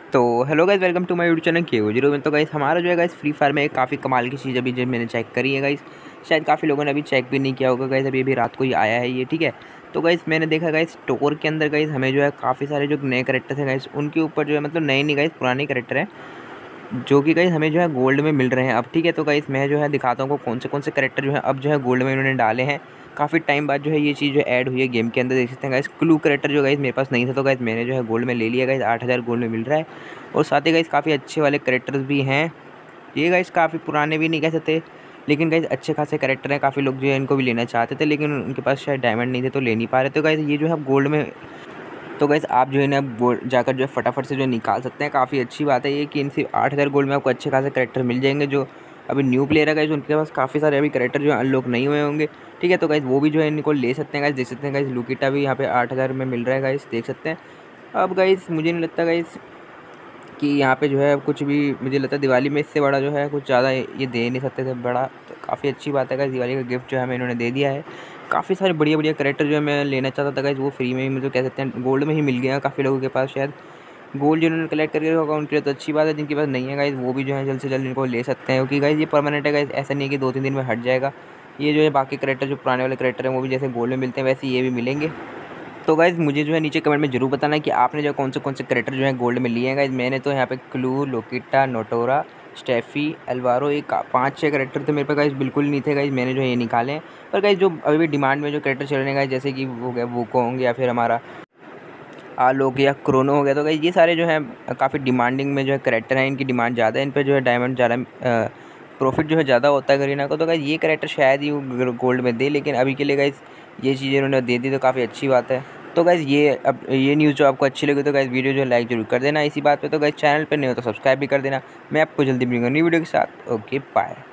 तो hello guys, welcome to my YouTube channel KO0 में। तो गाइस हमारा जो है गाइस फ्री फायर में काफ़ी कमाल की चीज़ अभी जो मैंने चेक करी है गाइस। शायद काफ़ी लोगों ने अभी चेक भी नहीं किया होगा गाइस, अभी रात को ही आया है ये, ठीक है। तो गाइस मैंने देखा गाइस स्टोर के अंदर गाइस हमें जो है काफ़ी सारे जो नए करेक्टर्स हैं गाइस, उनके ऊपर जो है मतलब नए नहीं गाइस, पुराने करेक्टर हैं जो कि गाइस हमें जो है गोल्ड में मिल रहे हैं अब, ठीक है। तो गाइस मैं जो है दिखाता हूँ कौन से करेक्टर जो है अब जो है गोल्ड में इन्होंने डाले हैं। काफ़ी टाइम बाद जो है ये चीज़ जो ऐड हुई है गेम के अंदर, देख सकते हैं गाइस। क्लू करेक्टर जो गाइस मेरे पास नहीं था, तो गाइस मैंने जो है गोल्ड में ले लिया गाइस, 8000 गोल्ड में मिल रहा है। और साथ ही गाइस काफ़ी अच्छे वाले करेक्टर्स भी हैं ये गाइस, काफ़ी पुराने भी नहीं कह सकते, लेकिन गाइस अच्छे खासे करेक्टर हैं। काफ़ी लोग जो है इनको भी लेना चाहते थे, लेकिन उनके पास शायद डायमंड नहीं थे तो ले नहीं पा रहे। तो गाइस ये जो है गोल्ड में, तो गाइस आप जो है ना गोल्ड जाकर जो है फटाफट से जो निकाल सकते हैं। काफ़ी अच्छी बात है ये कि इनसे 8000 गोल्ड में आपको अच्छे खासे करेक्टर मिल जाएंगे। जो अभी न्यू प्लेयर है गाइस, उनके पास काफ़ी सारे अभी करेक्टर जो अनलॉक नहीं हुए होंगे, ठीक है। तो गाइस वो भी जो है इनको ले सकते हैं गाइस, देख सकते हैं गाइस। लुकीटा भी यहाँ पे 8000 में मिल रहा है गाइस, देख सकते हैं। अब गाइस मुझे नहीं लगता गाइस कि यहाँ पे जो है कुछ भी, मुझे लगता है दिवाली में इससे बड़ा जो है कुछ ज़्यादा ये दे नहीं सकते थे बड़ा। तो काफ़ी अच्छी बात है गाइस, दिवाली का गिफ्ट जो है हमें इन्होंने दे दिया है। काफ़ी सारे बढ़िया बढ़िया करेक्टर जो है मैं लेना चाहता था गाइस, वो फ्री में ही मुझे कह सकते हैं गोल्ड में ही मिल गया। काफ़ी लोगों के पास शायद गोल्ड जिन्होंने कलेक्ट करके होगा उनके लिए तो अच्छी बात है, जिनके पास नहीं है गाइस वो भी जो है जल्द से जल्द इनको ले सकते हैं, क्योंकि गाइस ये परमानेंट है गाइस। ऐसा नहीं है कि 2-3 दिन में हट जाएगा। ये जो है बाकी करेक्टर जो पुराने वाले करेक्टर हैं वो भी जैसे गोल्ड में मिलते हैं वैसे ये भी मिलेंगे। तो गाइज़ मुझे जो है नीचे कमेंट में ज़रूर बताना कि आपने जो कौन से करेक्टर जो है गोल्ड में लिए हैं गाइज़। मैंने तो यहाँ पे clue, Luqueta, Notora, Steffie, Alvaro, एक 5-6 करेक्टर थे मेरे पे गाइज़, बिल्कुल नहीं थे गाइज़, मैंने जो है ये निकाले हैं। पर गाइज़ जो अभी भी डिमांड में जो करेक्टर चल रहे हैं गाइज़, जैसे कि हो गया वुकोंग या फिर हमारा आलोक या क्रोनो हो गया, तो गाइज़ ये सारे जो हैं काफ़ी डिमांडिंग में जो है करेक्टर हैं। इनकी डिमांड ज़्यादा है, इन पे जो है डायमंड ज़्यादा, प्रॉफिट जो है ज़्यादा होता है गरीना को। तो गाइज़ ये करेक्टर शायद ही वो गोल्ड में दे, लेकिन अभी के लिए गाइज़ ये चीज़ें इन्होंने दे दी तो काफ़ी अच्छी बात है। तो गाइज़ ये न्यूज़ जो आपको अच्छी लगी तो गाइज़ वीडियो जो है लाइक ज़रूर कर देना इसी बात पे। तो गाइज़ चैनल पे नहीं हो तो सब्सक्राइब भी कर देना। मैं आपको जल्दी मिलूँगा नई वीडियो के साथ। Okay bye.